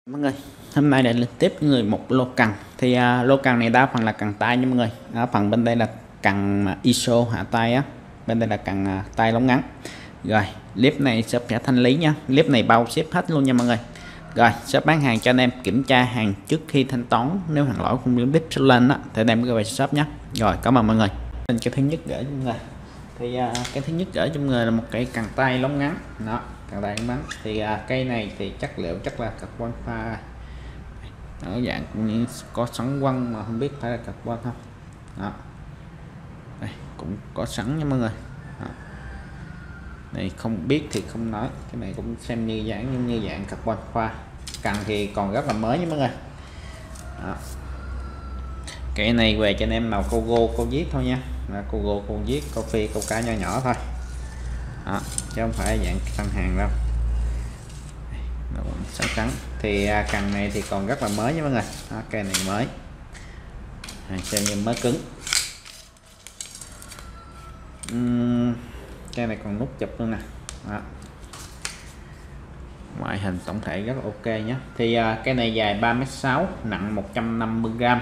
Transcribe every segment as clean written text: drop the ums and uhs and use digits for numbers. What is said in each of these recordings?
Mọi người, hôm nay lại lên tiếp với người một lô cần. Thì lô cần này đa phần là cần tay nha mọi người. Ở phần bên đây là cần ISO hạ tay á, bên đây là cần tay lóng ngắn. Rồi clip này shop sẽ thanh lý nha, clip này bao ship hết luôn nha mọi người. Rồi shop bán hàng cho anh em kiểm tra hàng trước khi thanh toán, nếu hàng lỗi không biết số lên á thì anh em cứ về shop nhé. Rồi cảm ơn mọi người. Cái thứ nhất gửi cho mọi người, thì cái thứ nhất gửi cho mọi người là một cái cần tay lóng ngắn đó, cần tay lóng ngắn. Thì cây này thì chất liệu chắc là carbon pha ở dạng cũng như có sẵn quăng mà không biết phải là carbon không đó. Đây, cũng có sẵn nha mọi người đó. Này không biết thì không nói, cái này cũng xem như dạng carbon pha. Cần thì còn rất là mới nha mọi người đó. Cái này về cho anh em màu cô viết thôi nha, là cô viết câu phi câu cá nhỏ thôi đó, chứ không phải dạng tăng hàng đâu. Sẵn trắng thì cần này thì còn rất là mới nha mọi người đó, cây này mới xem như mới cứng. Cây này còn nút chụp luôn nè đó. Ngoại hình tổng thể rất là ok nhé. Thì cây này dài 3m6, nặng 150g.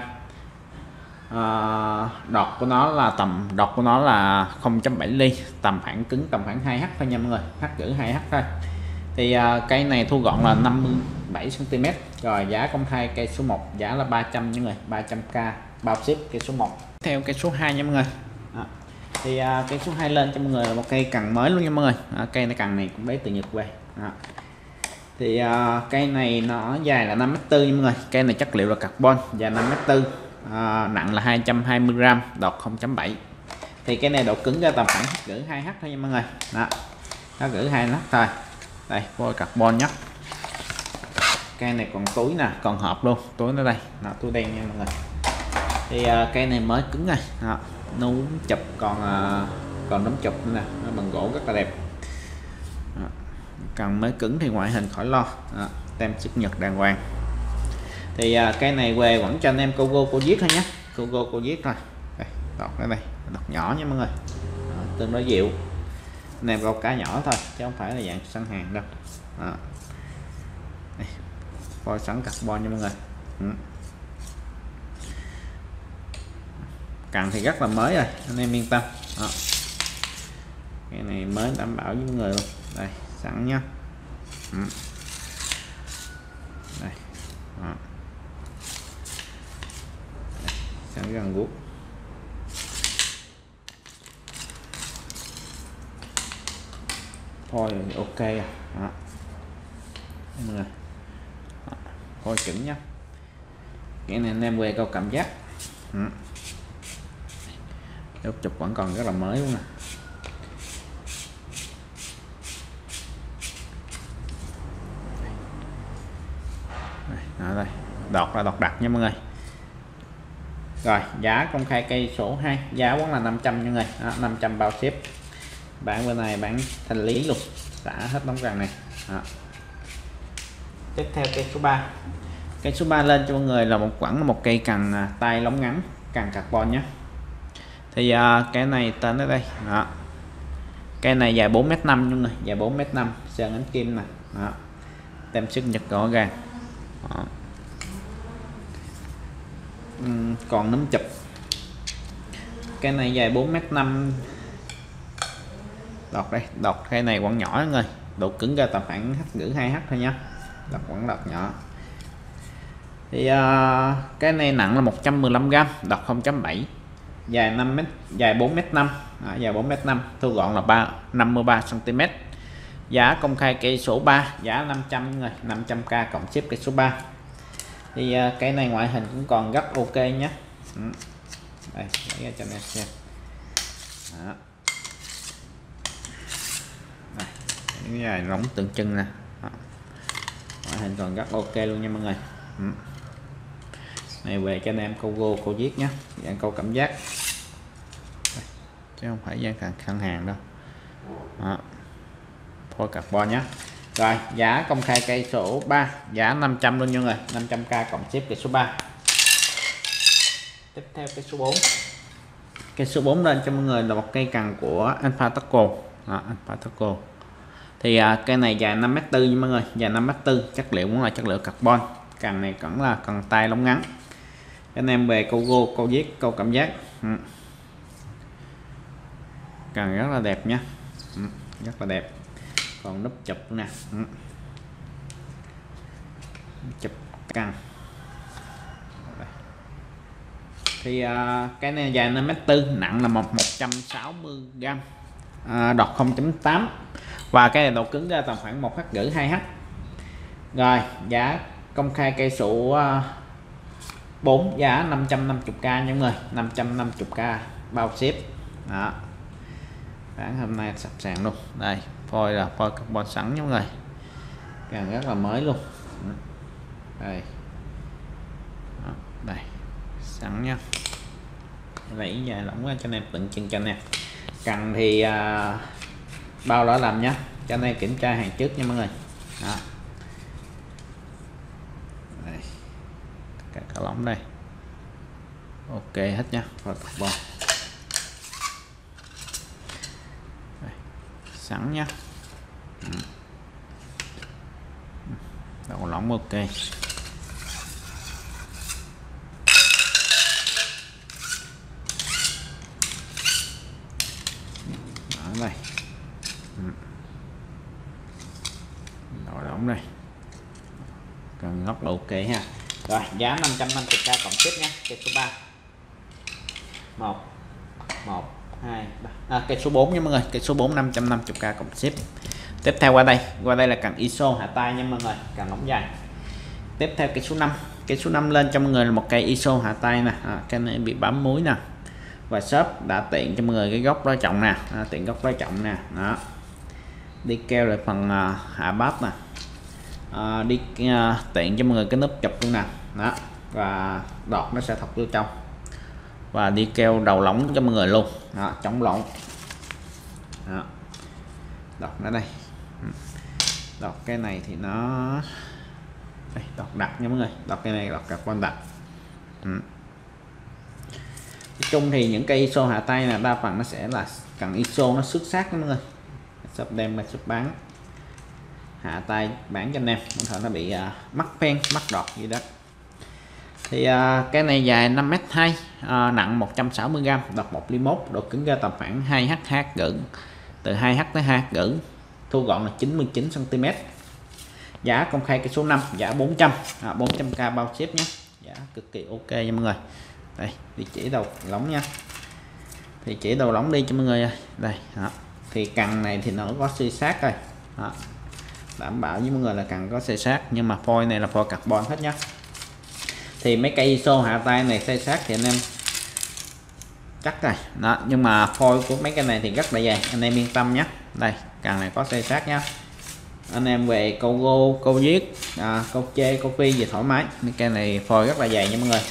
Đọt của nó là 0.7 ly, tầm khoảng cứng tầm khoảng 2h thôi nha mọi người, h cỡ 2h thôi. Thì cây này thu gọn là 57 cm. Rồi giá công khai cây số 1 giá là 300 nha mọi người, 300k bao ship cây số 1. Theo cây số 2 nha mọi người đó. Thì cây số 2 lên cho mọi người là một cây cần mới luôn nha mọi người cây này cần này cũng lấy từ Nhật về đó. Thì cây này nó dài là 5m4 nha mọi người, cây này chất liệu là carbon, dài 5m4, nặng là 220g, đọt 0.7. thì cái này độ cứng ra tầm khoảng gửi 2h thôi nha mọi người đó, nó gửi 2h thôi. Đây phôi carbon nhé. Cây này còn túi nè, còn hộp luôn, túi nó đây, nó túi đen nha mọi người. Thì cây này mới cứng này đó, núm chụp còn nấm chụp nữa nè, nó bằng gỗ rất là đẹp đó. Cần mới cứng thì ngoại hình khỏi lo đó, tem chip Nhật đàng hoàng. Thì cây này về vẫn cho anh em cô viết thôi nhé, cô viết thôi. Đây, đọt cái này đọt nhỏ nha mọi người đó, tương đối dịu, anh em câu cá nhỏ thôi chứ không phải là dạng săn hàng đâu đó. Đây, phôi sẵn carbon nha mọi người. Cần thì rất là mới rồi, anh em yên tâm đó. Cái này mới đảm bảo với mọi người luôn. Đây sẵn nhá. Đây đó. Sẵn gần guốc. Thôi ok à đó. Mọi người thôi chuẩn nhá. Cái này anh em về câu cảm giác đốt chụp vẫn còn rất là mới luôn nè. Đây, đọt là đọt đặt nha mọi người. Rồi giá công khai cây số 2 giá vẫn là 500 nha mọi người đó, 500 bao ship. Bán bên này bán thanh lý luôn, xả hết đóng cần này đó. Tiếp theo cây số 3. Cây số 3 lên cho mọi người là một cây cần tay lóng ngắn, cần carbon nhé. Thì cái này tên ở đây đó. Cây này dài 4m5 nha mọi người, dài 4m5, sơn ánh kim nè đó. Tem sức Nhật rõ ràng đó. Còn nấm chụp. Cái này dài 4m5, đọt đây, đọt cây này quặng nhỏ mọi người, độ cứng ra tầm khoảng gửi 2h thôi nha, đọt quặng đọt nhỏ. Thì cái này nặng là 115g, đọt 0.7, dài 5m, dài 4m5 dài 4m5, thu gọn là 53 cm. Giá công khai cây số 3 giá 500 người, 500k cộng ship cây số 3. Thì cái này ngoại hình cũng còn rất ok nhé. Đây lấy ra cho anh em xem đó. Đây, cái này nóng tượng trưng nè, ngoại hình còn rất ok luôn nha mọi người. Này về cho anh em câu viết nhé, dạng câu cảm giác đây, chứ không phải dạng khăn hàng đâu đó. Phôi carbon nhé. Rồi giá công khai cây số 3 giá 500 luôn nha mọi người, 500k cộng ship cây số 3. Tiếp theo cây số 4. Cây số 4 lên cho mọi người là một cây cần của Alpha Taco đó, Alpha Taco. Thì cây này dài 5m4 nha mọi người, dài 5m4, chất liệu cũng là chất liệu carbon. Cần này vẫn là cần tay lông ngắn. Anh em về câu gô, câu viết, câu cảm giác. Cần rất là đẹp nha, rất là đẹp. Còn nút chụp nè, chụp cần. Thì cái này dài 5m4, nặng là 160g, đọt 0.8 và cái này độ cứng ra tầm khoảng 1H rưỡi 2H. Rồi giá công khai cây số 4 giá 550k nha mọi người, 550k bao ship. Đó, bán hôm nay sập sàn luôn. Đây phôi là phôi carbon sẵn nha mọi người, càng rất là mới luôn. Đây, đó, đây sẵn nha, lấy dài lỏng ra cho anh em từng chân cho anh em. Cần thì bao đó làm nhá, cho anh em kiểm tra hàng trước nha mọi người. Đó. Đây, cả lỏng đây, ok hết nha, phôi carbon sẵn nhá. Đầu lỏng ok. Ở đây, đầu lỏng đây, cần góc là ok ha. Rồi giá 550k cộng ship nhé. Cây số 3 1 2 3 cây số 4 nha mọi người, cây số 4 550k cộng ship. Tiếp theo qua đây là cần ISO hạ tay nha mọi người, cần ống dài. Tiếp theo cây số 5, cây số 5 lên cho mọi người là một cây ISO hạ tay nè, cái này bị bám muối nè, và shop đã tiện cho mọi người cái góc đó trọng nè, tiện góc đó trọng nè. Đó, đi keo lại phần hạ bắp nè, đi tiện cho mọi người cái nút chụp luôn nè. Đó, và đọt nó sẽ thọc vô trong, và đi keo đầu lỏng cho mọi người luôn. Đó, chống lỏng. Đó, đọt nó đây, đọt cái này thì nó đây, đọt đặc nha mọi người, đọt cái này đọt carbon đặc. Nói chung thì những cây ISO hạ tay là đa phần nó sẽ là cần ISO nó xuất sắc mọi người, shop đem mà shop bán hạ tay bán cho anh em, không thể nó bị mắc phen mắc đọt gì đó. Thì cái này dài 5m2, nặng 160g, đọt 1 ly 1, độ cứng ra tầm khoảng 2H gửi, từ 2H tới 2H gửi, thu gọn là 99cm. Giá công khai cây số 5 giá 400, 400k bao ship nhé, giá cực kỳ ok nha mọi người. Đây địa chỉ đầu lỏng nha, thì chỉ đầu lỏng đi cho mọi người đây. Đó, thì cần này thì nó có xi sát rồi. Đó, đảm bảo với mọi người là cần có xi sát, nhưng mà phôi này là phôi carbon hết nhá. Thì mấy cây ISO hạ tay này xi sát thì anh em chắc rồi đó, nhưng mà phôi của mấy cái này thì rất là dày, anh em yên tâm nhé. Đây cần này có xi sát nhá, anh em về câu gô, câu viết, câu chê, câu phi gì thoải mái. Mấy cây này phôi rất là dày nha mọi người.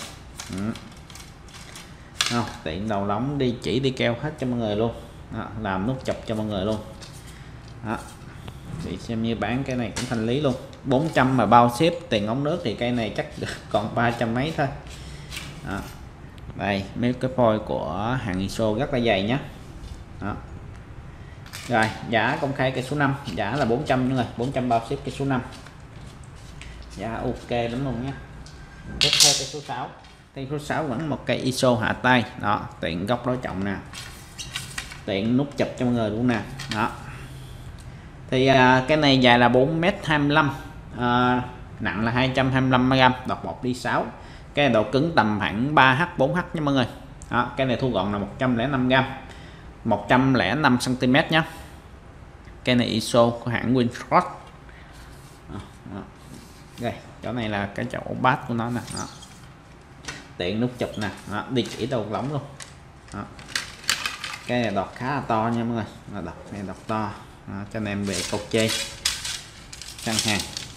Tiện đầu lỏng đi chỉ đi keo hết cho mọi người luôn. Đó, làm nút chụp cho mọi người luôn. Đó, thì xem như bán cái này cũng thanh lý luôn. 400 mà bao ship, tiền ống nước thì cây này chắc còn 300 mấy thôi. Đó, đây mấy cái phôi của hàng ISO rất là dày nhé. Đó. Rồi giá công khai cây số 5 giá là 400 nha người, 400 bao ship cây số 5, giá ok lắm luôn nhé. Tiếp theo cây số 6, cây số 6 vẫn một cây ISO hạ tay. Đó, tiện góc đối trọng nè, tiện nút chụp cho mọi người luôn nè. Đó, thì cái này dài là 4m25, nặng là 225g, đọt 1 ly 6, cái độ cứng tầm khoảng 3H 4H nha mọi người. Đó, cái này thu gọn là 105g, 105cm nhé. Cái này ISO của hãng Winfront. Đây chỗ này là cái chỗ bát của nó nè. Đó, tiện nút chụp nè. Đó, địa chỉ đầu lỏng luôn. Đó, cái này đọt khá là to nha mọi người, đọt này đọt to. Đó, cho anh em về câu chê sang hàng.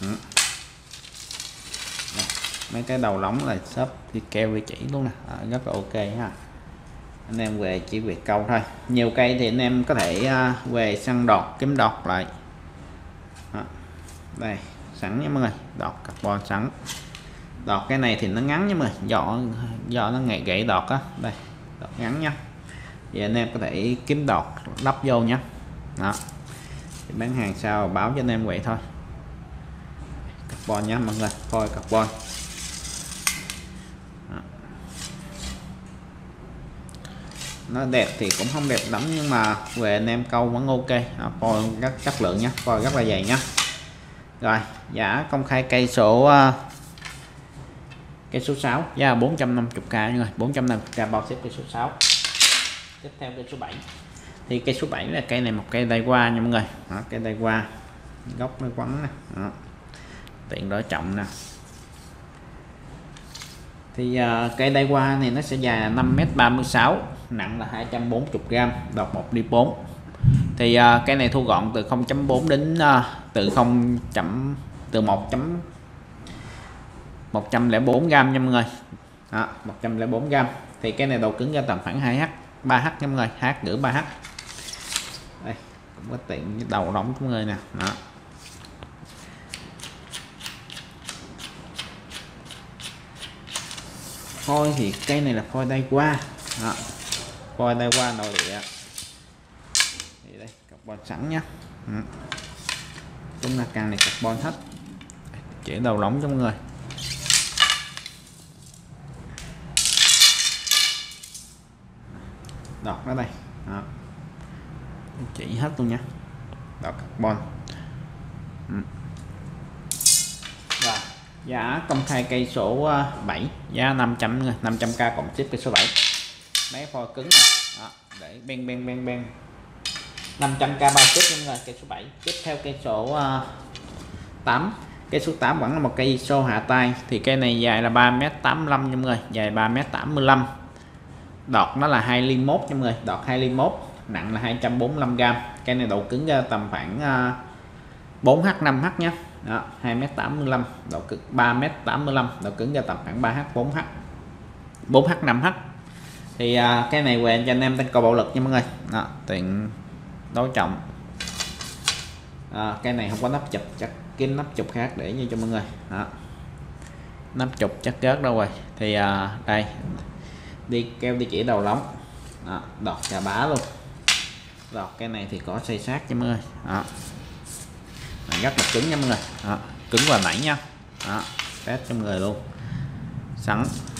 Mấy cái đầu lỏng là shop đi keo đi chỉ luôn nè. Rất là ok ha, anh em về chỉ việc câu thôi. Nhiều cây thì anh em có thể về săn đọt, kiếm đọt lại. Đó, đây sẵn nha mọi người, đọt carbon sẵn. Đọt cái này thì nó ngắn nhưng mà do nó ngày gãy đọt á, đây đọt ngắn nha, thì anh em có thể kiếm đọt lắp vô nhé. Đó, thì bán hàng sao báo cho anh em vậy thôi. Carbon nhé mọi người, phôi carbon. Đó. Nó đẹp thì cũng không đẹp lắm nhưng mà về anh em câu vẫn ok. Phôi rất chất lượng nhé, phôi rất là dày nhé. Rồi giá công khai cây số 6 giá 450k nha, 450k bao ship cây số 6. Tiếp theo cây số 7 thì cây số 7 là cây này, một cây đay qua nha mọi người. Đó, cây đay qua gốc nó quấn nè, tiện đối trọng nè. Thì cây đay qua này nó sẽ dài là 5m36, nặng là 240g, đọt 1 đi 4. Thì cái này thu gọn từ 0.4 đến từ 104g nha mọi người. Đó, 104g. Thì cái này đầu cứng ra tầm khoảng 2h 3h nha mọi người, h gửi 3h. Đây cũng có tiện với đầu đóng của mọi người nè. Đó. Phôi thì cây này là phôi đay qua. Đó. Phôi đay qua nội địa. Thì đây carbon sẵn nhá. Chúng là càng này carbon hết. Chỉ đầu đóng cho mọi người. Đọt nó đây. Đó. Chỉ hết luôn nha. Đọt carbon. Và giá công khai cây số 7 giá 500k cộng ship cây số 7. Máy phôi cứng này. Đó, để ben 500k bao ship nha mọi người, cây số 7. Tiếp theo cây số 8. Cây số 8 vẫn là một cây ISO hạ tay, thì cây này dài là 3m85 nha mọi người, dài 3m85. Đọt nó là 2 ly 1 nha mọi người, đọt 2 ly 1, nặng là 245g. Cây này độ cứng ra tầm khoảng 4h 5h nhé. Đó, 2m85, độ cực 3m85, độ cứng ra tầm khoảng 3h 4h 5h. Thì cái này về cho anh em tăng cầu bạo lực nha mọi người. Đó, tiện đối trọng. Cái này không có nắp chụp, chắc kiếm nắp chụp khác để như cho mọi người. Đó. Nắp chụp chắc rớt đâu rồi. Thì đây đi keo đi chỉ đầu lóng. Đó, đọt chà bá luôn. Đọt cái này thì có xây sát cho mọi người. Đó. Rất là cứng nha mọi người. Đó. Cứng và nảy nha. Đó. Test cho mọi người luôn. Sẵn.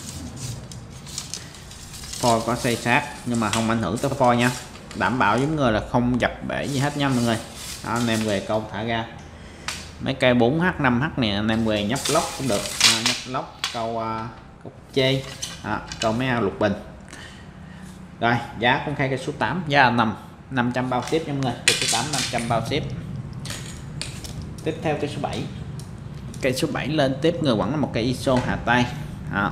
Phôi có xây sát nhưng mà không ảnh hưởng tới phôi nha, đảm bảo với người là không dập bể gì hết nha mọi người. Đó, anh em về câu thả ra mấy cây 4h 5h này anh em về nhấp lóc cũng được. Nhấp lóc câu chê, câu mấy ao lục bình. Rồi giá công khai cây số 8 giá là 500 bao ship nha mọi người, cây số 8 500 bao ship. Tiếp theo cây số 7. Cây số 7 lên tiếp người vẫn là một cây ISO hạ tay. Đó.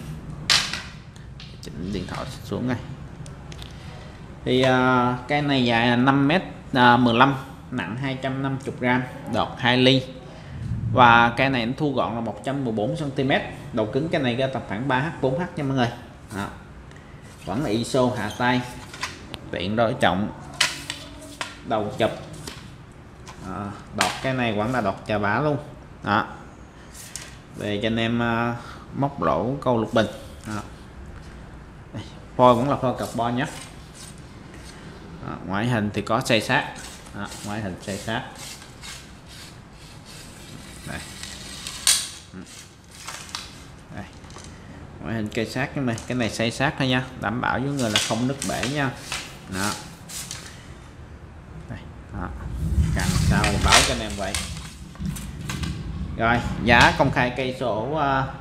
Chỉnh điện thoại xuống này. Thì cây này dài là 5m15, nặng 250g, đọt 2 ly. Và cây này nó thu gọn là 114cm, độ cứng cái này ra tầm khoảng 3h 4h nha mọi người. Đó. Vẫn là ISO hạ tay, tiện đối trọng, đầu chụp. Đọt cái này vẫn là đọt chà bá luôn. Đó. Về cho anh em móc lỗ câu lục bình. Đó. Phôi vẫn là phôi carbon nhé. Ngoại hình thì có xây sát. Ngoại hình xây sát đây. Đây. Ngoại hình cây sát nhưng mà cái này xây sát thôi nha, đảm bảo với người là không nứt bể nha. Đó. Đây. Đó. Càng sau báo cho anh em vậy. Rồi giá công khai cây số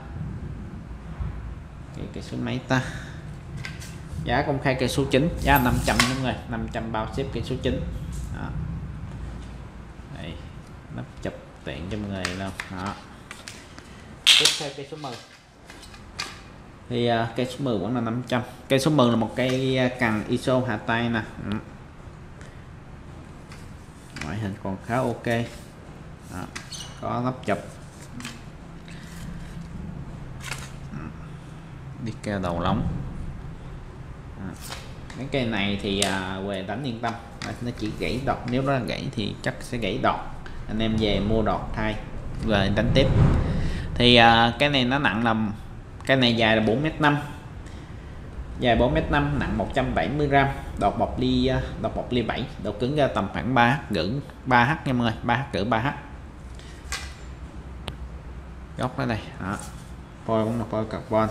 cây số mấy ta, giá công khai cây số 9 giá 500 đúng rồi, 500 bao ship cây số 9. Đó. Đây, nắp chụp tiện cho mọi người đâu. Đó. Tiếp theo cây số 10. Thì cây số 10 vẫn là 500. Cây số 10 là một cây cần ISO hạ tay nè. Ngoại hình còn khá ok. Đó. Có nắp chụp. Đi keo đầu lóng. Cái cây này thì về đánh yên tâm, nó chỉ gãy đọt, nếu nó gãy thì chắc sẽ gãy đọt, anh em về mua đọt thay về đánh tiếp. Thì cái này nó nặng là, cái này dài là 4m5, dài 4m5, nặng 170g, đọt một ly 7, độ cứng ra tầm khoảng 3h nha mọi người, 3h, 3h. Góc ở đây đó. Phôi cũng là phôi carbon.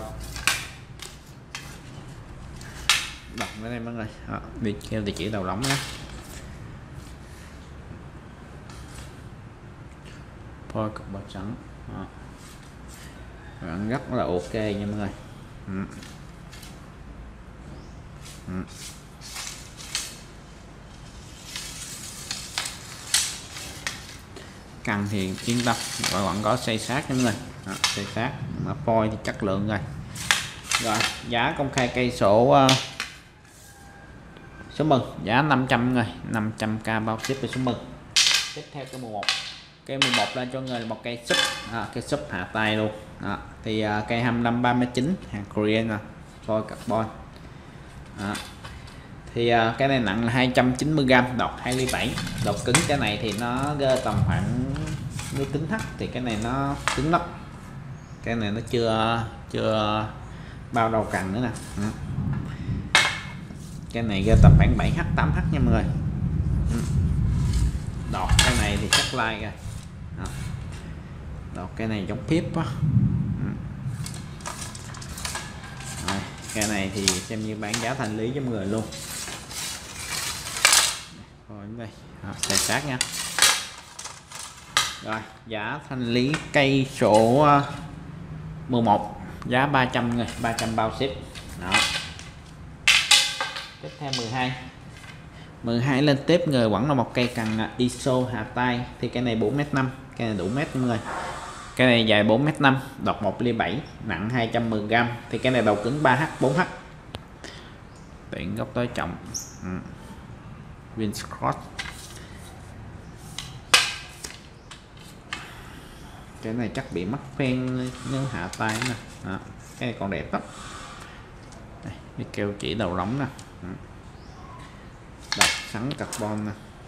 Đọc ở đây mọi người đó. Đi theo địa chỉ đầu lóng nhé. Phôi carbon sẵn đó. Rất là ok nha mọi người. Cần thì yên tâm, vẫn có xây sát nha mọi người. Xây sát mà phôi thì chất lượng rồi. Rồi giá công khai cây sổ số mừng giá 500 người, 500k bao ship về số mừng. Tiếp theo cái 11, cây 11 lên cho người một cây súp, cây súp hạ tay luôn đó. Thì cây 2539 hàng Korean nè, phôi carbon đó. Thì cái này nặng là 290g, đọt 2 ly 7, đọt cứng cái này thì nó rơi tầm khoảng như cứng thắt, thì cái này nó cứng lắm, cái này nó chưa bao đầu cần nữa nè. Cái này rơi tầm khoảng 7h 8h nha mọi người. Đọt cái này thì chắc like rồi đó. Đọt cái này giống tiếp quá. Rồi, cái này thì xem như bán giá thanh lý cho mọi người luôn. Rồi đây xài sát nha. Rồi giá thanh lý cây sổ 11 giá 300 người, 300 bao ship đó. Tiếp theo 12 lên tiếp người vẫn là một cây cần ISO hạ tay. Thì cái này 4m5, cái này đủ mét mọi người. Cái này dài 4m5, đọt 1 ly 7, nặng 210g. Thì cái này đầu cứng 3h 4h, tiện góc tối trọng. Winscross. Cái này chắc bị mắc phen nhưng hạ tay nè. Cái này còn đẹp lắm. Đây, cái keo chỉ đầu lóng nè. Đọc sắn carbon nè.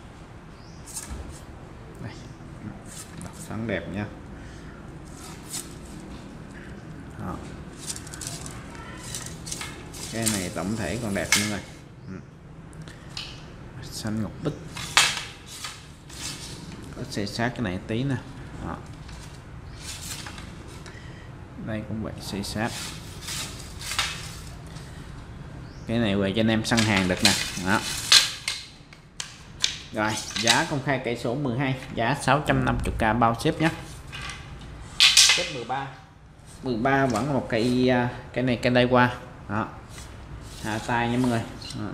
Đây. Đọc sắn đẹp nha. Đó. Cái này tổng thể còn đẹp nữa rồi. Xanh ngọc bích, có xây sát cái này tí nè. Đó. Đây cũng vậy, xây sát. Cái này về cho anh em săn hàng được nè. Đó. Rồi giá công khai cây số 12 giá 650k bao ship nhé. Tiếp 13 vẫn là một cây, cái này cây đây qua đó, hạ tay nha mọi người.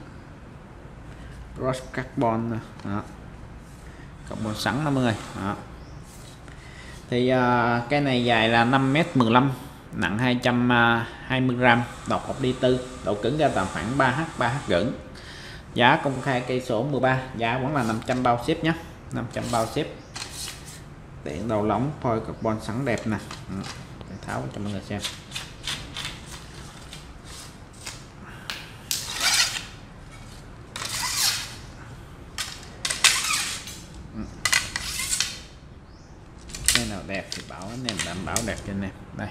Cross carbon đó. Carbon sẵn đó mọi người đó. Thì cái này dài là 5m15, nặng 220g, đọt 1 ly 4, độ cứng ra tầm khoảng 3h rưỡi. Giá công khai cây số 13 giá vẫn là 500 bao ship nhé, 500 bao ship. Tiện đầu lóng phôi carbon sẵn đẹp nè. Để tháo cho mọi người xem. Cái nào đẹp thì bảo anh em đảm bảo đẹp cho anh em. Đây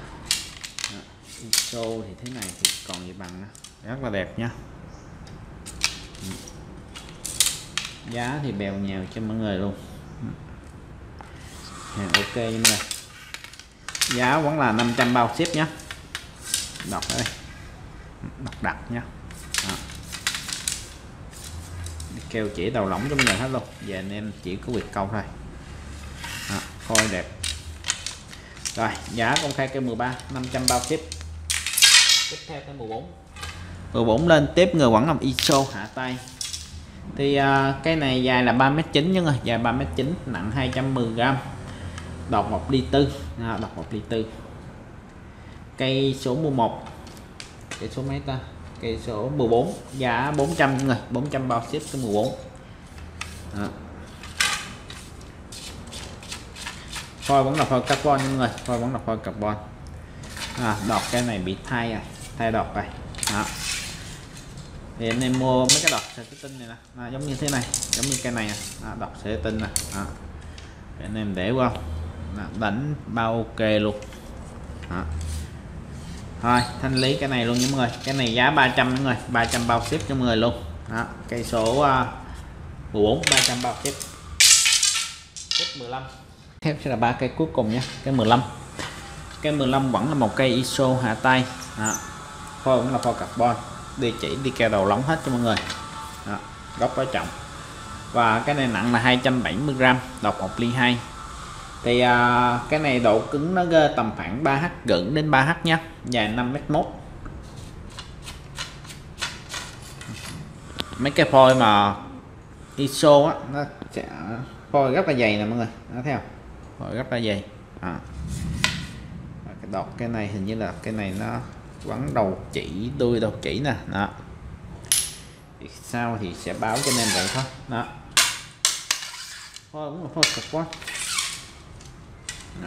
ISO thì thế này thì còn gì bằng, rất là đẹp nhá. Giá thì bèo nhèo cho mọi người luôn, hàng ok nha mọi người. Giá vẫn là 500 bao ship nhé. Đọc ở đây, đọc đặt nhé. Keo chỉ đầu lỏng cho mọi người hết luôn. Giờ anh em chỉ có việc câu thôi. Phôi đẹp. Rồi giá công khai cây 13 500 bao ship. Tiếp theo cây 14 lên tiếp người vẫn làm ISO hạ tay. Thì cái này dài là 3m9 nha người, dài 3m9, nặng 210g, đọt 1 ly 4, đọt 1 ly 4. Cây số 11, cây số mấy ta, cây số 14 giá 400 người, 400 bao ship cái 14 đó. Phôi vẫn là phôi carbon nha mọi người, phôi vẫn là phôi carbon. Đọt cái này bị thay đọt rồi đó. Thì anh em mua mấy cái đọt sợi tinh này nè, giống như thế này, giống như cây này nè, đọt sợi tinh nè. Để anh em để qua đánh bao ok luôn đó. Rồi thanh lý cái này luôn nha mọi người, cái này giá 300 mọi người, 300 bao ship cho mọi người luôn đó. Cây số 14 300 bao ship. Tiếp 15 tiếp sẽ là 3 cây cuối cùng nha. Cái 15 vẫn là một cây ISO hạ tay đó. Phôi cũng là phôi carbon, địa chỉ đi keo đầu lóng hết cho mọi người đó. Góc đối trọng và cái này nặng là 270g, độc 1 ly 2. Thì cái này độ cứng nó tầm khoảng 3H gửi đến 3H nhé, dài 5m1. Mấy cái phôi mà ISO á nó sẽ phôi rất là dày nè mọi người, nó thấy không, phôi rất là dày cái đọt cái này hình như là cái này nó vắn đầu chỉ, đuôi đầu chỉ nè đó. Thì sau thì sẽ báo cho nên vậy thôi đó. Phôi cũng là phôi cực quá đó.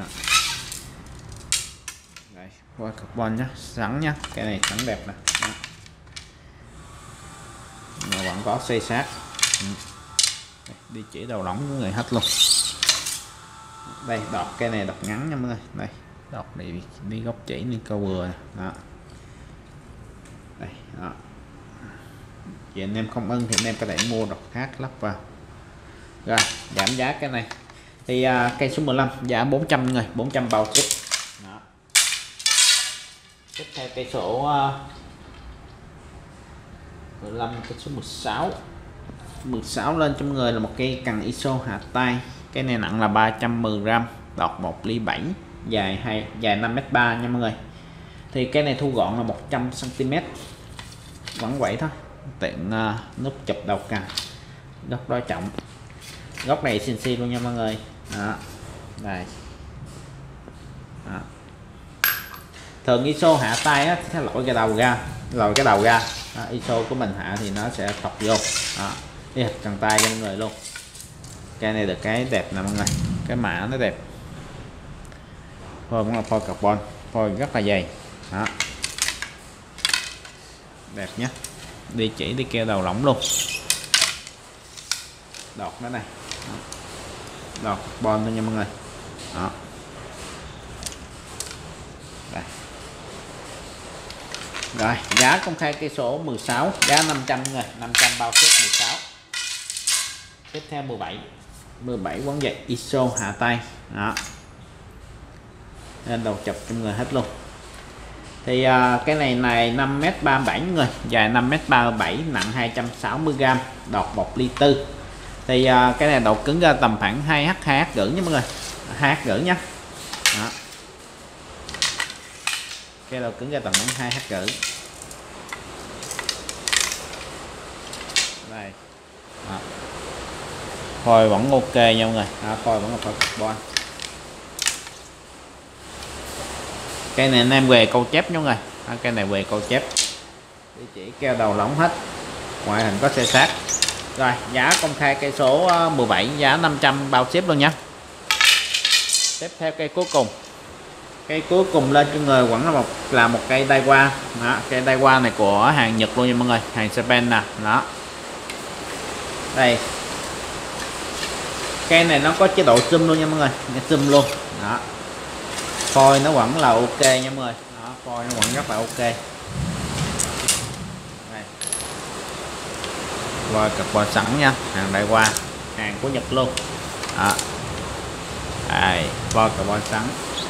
Đây, phôi carbon nhá, sẵn nhá, cái này sẵn đẹp nè, mà vẫn có xây sát. Đi chỉ đầu lỏng của người hết luôn. Đây đọt cái này đọt ngắn nha mọi người, đây đọt này đi góc chỉ đi câu vừa đó. Đây đó. Chị anh em không ưng thì anh em có thể mua đọt khác lắp vào. Rồi giảm giá cái này thì cây số 15 giá 400 người, 400 bao ship đó. Tiếp theo cây số 15, cây số 16 lên cho mọi người là một cây cần ISO hạ tay. Cái này nặng là 310g, đọt 1 ly 7, dài 5m3 nha mọi người. Thì cái này thu gọn là 100cm, vẫn vậy thôi, tiện nút chụp đầu cần, góc đối trọng, góc này CNC luôn nha mọi người đó. Đây đó. Thường ISO hạ tay á sẽ lội cái đầu ra, đó, ISO của mình hạ thì nó sẽ thọc vô đó. Đi cần tay cho mọi người luôn. Cái này được cái đẹp nè mọi người, cái mã nó đẹp, phôi cũng là phôi carbon, phôi rất là dày đó, đẹp nhé. Đi chỉ đi keo đầu lỏng luôn, đọt nó này, đọt carbon thôi nha mọi người đó. Đây. Rồi giá công khai cây số 16 giá 500 người, 500 bao ship 16. Tiếp theo 17 quấn dây ISO hạ tay đó, nên đầu chụp cho người hết luôn. Thì cái này 5m37 người, dài 5m37, nặng 260g, đọt 1 ly 4. Thì cái này độ cứng ra tầm khoảng 2H, 2H gửi nha mọi người, 2H gửi nhá đó. Cái độ cứng ra tầm khoảng 2H gửi đây đó. Phôi vẫn ok nha mọi người đó, phôi vẫn là phôi carbon. Cây này anh em về câu chép nha mọi người đó, cây này về câu chép, chỉ keo đầu lỏng hết, ngoại hình có xe sát. Rồi giá công khai cây số 17 giá 500 bao ship luôn nhé. Tiếp theo cây cuối cùng lên cho người vẫn là một cây Daiwa đó. Cây Daiwa này của hàng Nhật luôn nha mọi người, hàng Japan nè đó. Đây cây này nó có chế độ zoom luôn nha mọi người, zoom luôn đó. Phôi nó vẫn là ok nha mọi người đó, phôi nó vẫn rất là ok. Đây. Phôi carbon sẵn nha, hàng Daiwa, hàng của Nhật luôn đó. Đây, phôi carbon sẵn.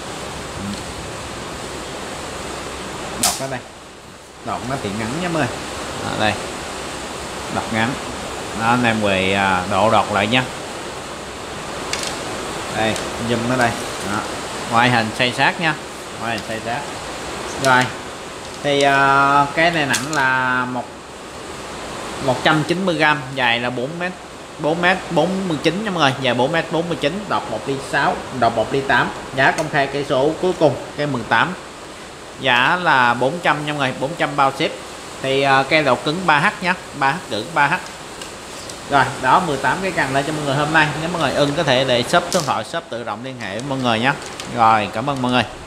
Đọt nó đây, đọt nó thì ngắn nha mọi người đó, đây đọt ngắn đó, anh em về độ đọt lại nha. Đây zoom nó đây đó. Ngoại hình xây sát nha, ngoại hình xây sát. Rồi thì cái này nặng là 190g, dài là 4m49 nha mọi người, dài 4m49, đọt 1 ly 6, đọt 1 ly 8. Giá công khai cây số cuối cùng cây 18 giá là 400 nha mọi người, 400 bao ship. Thì cây độ cứng 3H nhé, 3H gửi 3H. Rồi đó 18 cái cần lên cho mọi người hôm nay. Nếu mọi người ưng có thể để shop số điện thoại, shop tự động liên hệ với mọi người nhé. Rồi cảm ơn mọi người.